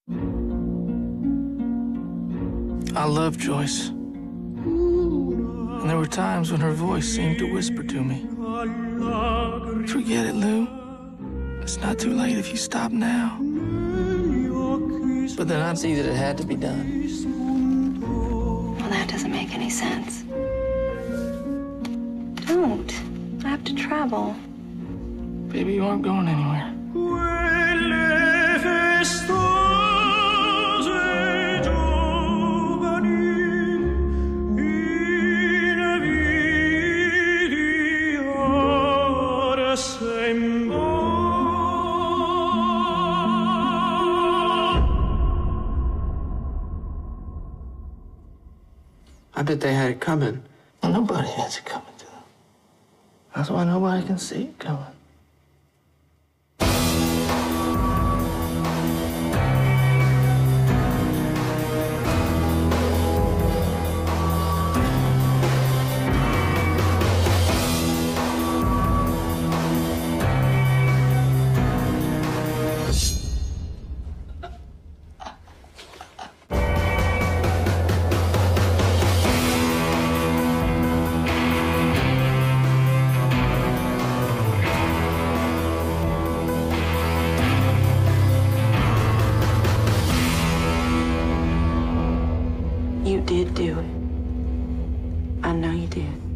I loved Joyce. And there were times when her voice seemed to whisper to me. Forget it, Lou. It's not too late if you stop now. But then I'd see that it had to be done. Well, that doesn't make any sense. Don't. I have to travel. Baby, you aren't going anywhere. I bet they had it coming. Well, nobody has it coming to them. That's why nobody can see it coming. You did do it. I know you did.